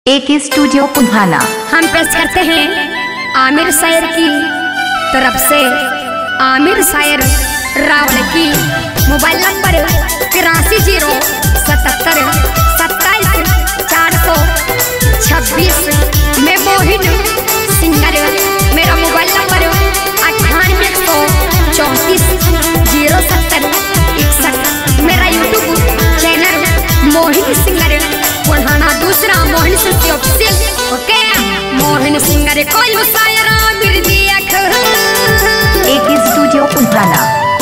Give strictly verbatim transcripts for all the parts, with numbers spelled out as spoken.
एक स्टूडियो पुन्हाना हम पेश करते हैं आमिर शायर की तरफ से। आमिर शायर रावल की मोबाइल नंबर तिरासी जीरो सतहत्तर सत्ताईस चार सौ छब्बीस में मोहिन सिंगर। मेरा मोबाइल नंबर अट्ठानवे एक सौ चौंतीस जीरो सत्तर इकसठ। मेरा YouTube channel Mohin singer Punhana, दूसरा Mohin Singh official. Okay Mohin singer कोई शायर आमिर जी अख। एक स्टूडियो पुन्हाना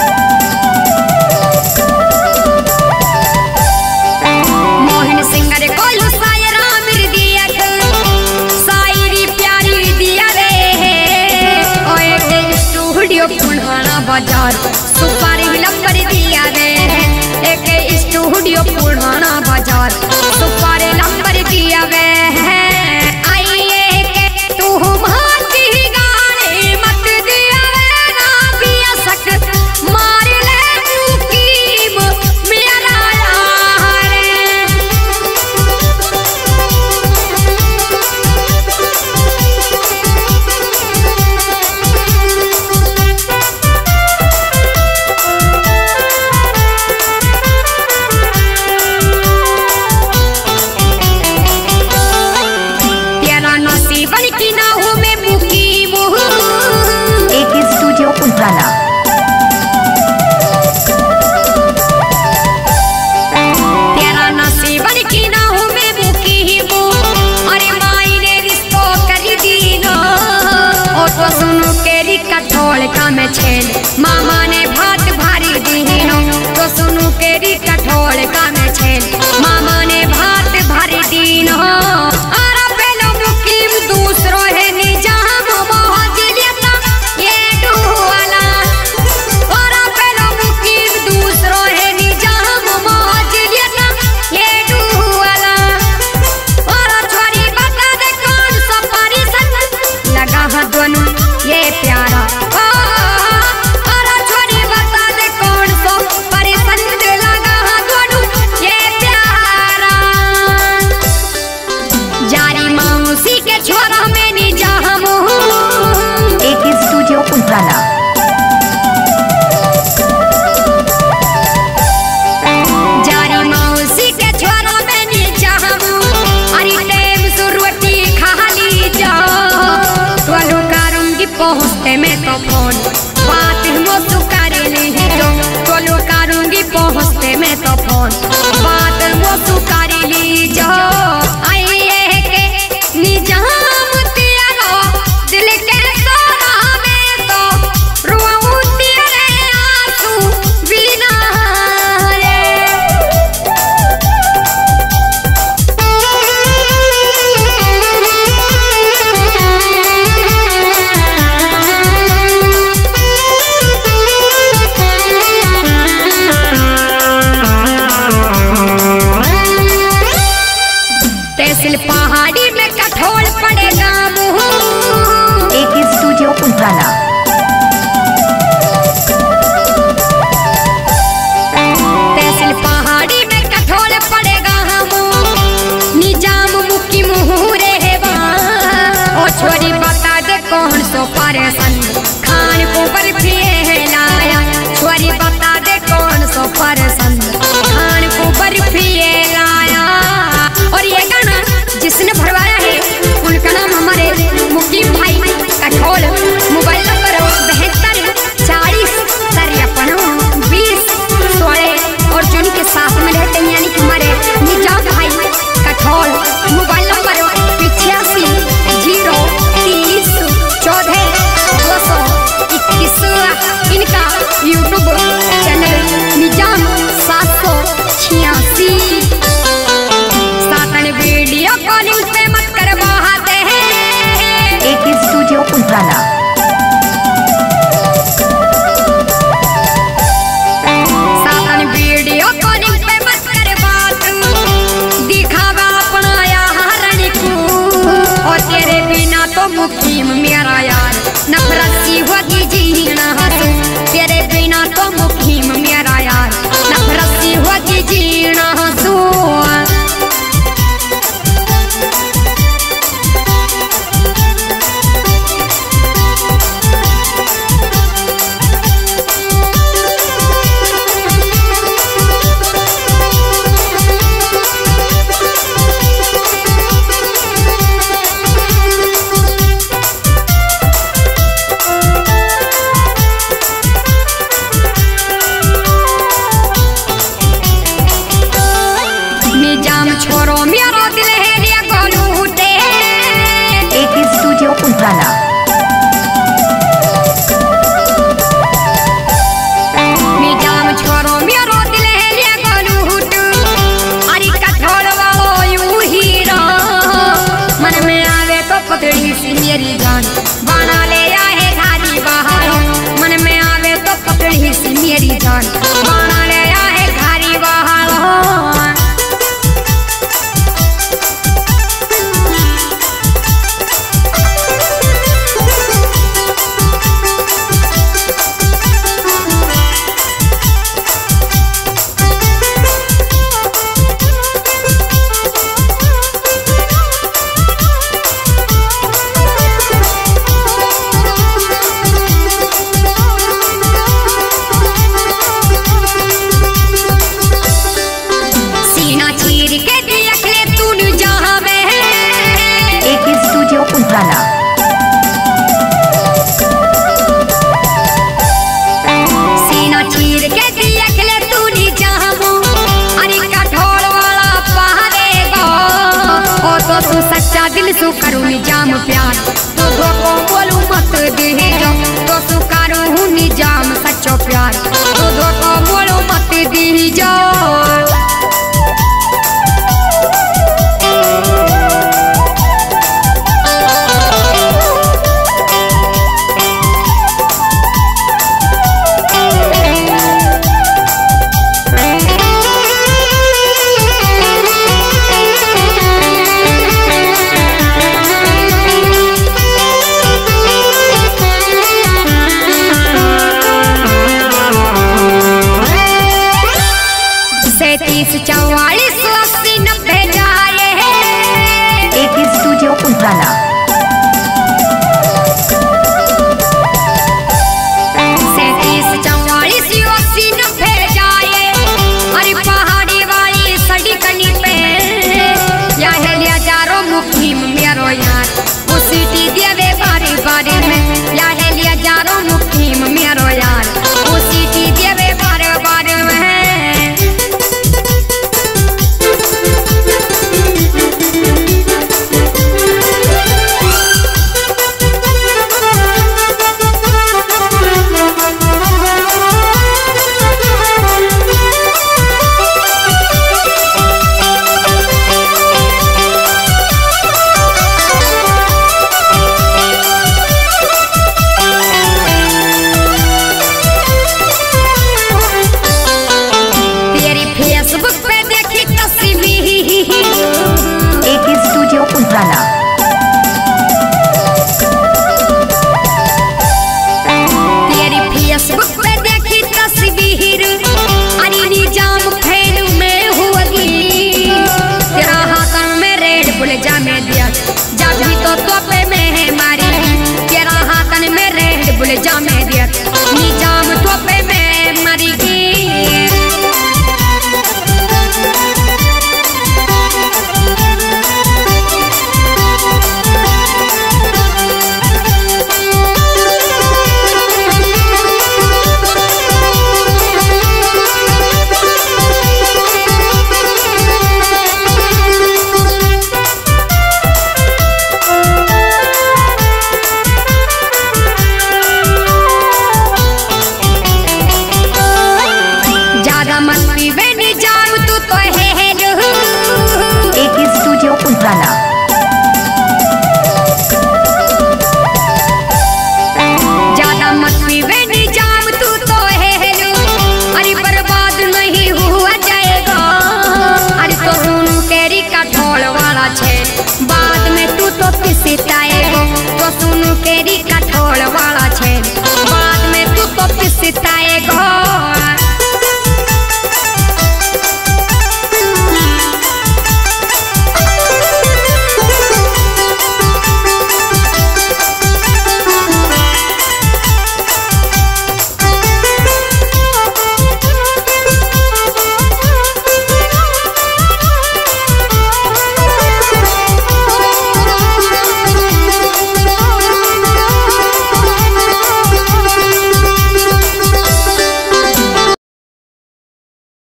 मोहिन सिंगर कोई शायर आमिर जी अख। शायरी प्यारी दिया रे ओ एक स्टूडियो पुन्हाना बाजार सुपारी नंबर दिया रे। एक स्टूडियो पुन्हाना बाजार सुपारी नंबर दिया वे। तेरा नसीबन की ना हूँ मैं मुकीम, अरे माई ने रिश्तो कर दीनो। ओ तो सुनो केरी कठोल का मैं छेल, मामा ने भात भारी दीनो। तो सुनो केरी कठोल का मैं छेल, मामा ने भात भारी दीनो। अरे पहलो मुकीम दूसरो है निजाम मोहजिलियता ये डुवाला। अरे पहलो मुकीम दूसरो है निजाम मोहजिलियता ये डुवाला। अरे छोरी बता दे कौन सा परिसन लगा है दोनों ये प्यारा। अरे छोरी बता दे कौन सा परिसन लगा है दोनों ये प्यारा। जारी मौसी के छोरा में निजाम। एक स्टूडियो पुन्हाना जारी मौसी के छोरा में निजाम। अरे टाइम से रोटी खा ली जाओ, तो करूंगी पहुँचते में तो फोन बात मुझसे कर नहीं दो। तो करूंगी पहुँचते में तो फोन बात मुझसे कर ली जाओ। आइए के निजाम तेरा दिल के सोना में तो रोऊं तेरे आंसू बिना रे। तहसील पहाड़ी में कठोल पड़ेगा मुँह। एक स्टूडियो पुन्हाना तहसील पहाड़ी में कठोल पड़ेगा हम निजाम मुकी मुहूरे हेवा। ओ छोरी बता दे कौन सो परेशान खान को बर्फी है लाया। छोरी बता दे कौन सो परेशान खान को बर्फी है लाया। और ये गाना जिसने भरवाया है उनका नाम हमारे मुकीम भाई कठोल। मोबाइल नंबर बहत्तर चालीस तिरपन बीस सोलह और जिन के साथ में रहते हैं यानी कि हमारे निजात भाई कठोल। मोबाइल नंबर पिछयासी जीरो तीस चौदह दो सौ इक्कीस। इनका यूट्यूब चैनल निजाम सात सौ छियासी। सातन वीडियो कॉलिंग पे मत करवाते हैं। एक स्टूडियो पुन्हाना सातन वीडियो कॉलिंग पे मत करवात, दिखावा अपना यार को। और तेरे बिना तो मुकीम मेरा यार नफरत सी होगी जीना हंसू। तेरे बिना तो मुकीम मेरा यार नफरत सी होगी जीना हंसू। सच्चा दिल सु करूँ निजाम प्यार तो धोखो बोलू मत दे जो तो सु करूँ निजाम सच्चो प्यार तो धोखो बोलू मत दे जो सैतीस चौवालीस अस्सी नब्बे जाए एक स्टूडियो पुराना। सैतीस चौवालीस अस्सी नब्बे जाए अरे पहाड़ी वाली सड़ी कनी पे या हेलिया जारो मुखी मेरो यार